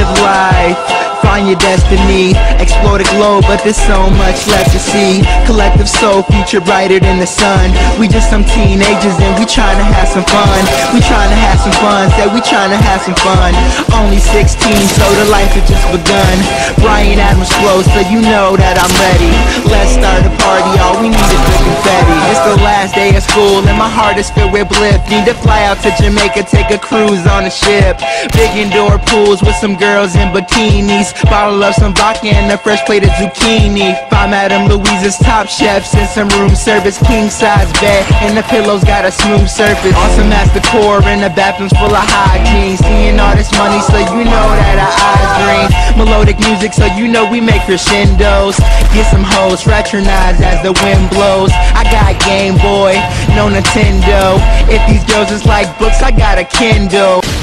live life, find your destiny, explore the globe, but there's so much left to see. Collective soul, future brighter than the sun. We just some teenagers and we tryna have some fun. We tryna have some fun, said we tryna have some fun. Only 16, so the life has just begun. Bryan Adams flow, so you know that I'm ready. Let's start a party, all we need is the confetti. It's the last day of school and my heart is filled with bliss. Need to fly out to Jamaica, take a cruise on a ship. Big indoor pools with some girls in bikinis. Bottle of some vodka and a fresh plate of zucchini. Find Madame Louise's top chefs in some room service. King size bed and the pillows got a smooth surface. Awesome ass decor and the bathrooms full of hygiene. Seeing all this money so you know that our eyes green. Melodic music so you know we make crescendos. Get some hoes, fraternize as the wind blows. I got Game Boy, no Nintendo. If these girls is like books, I got a Kindle.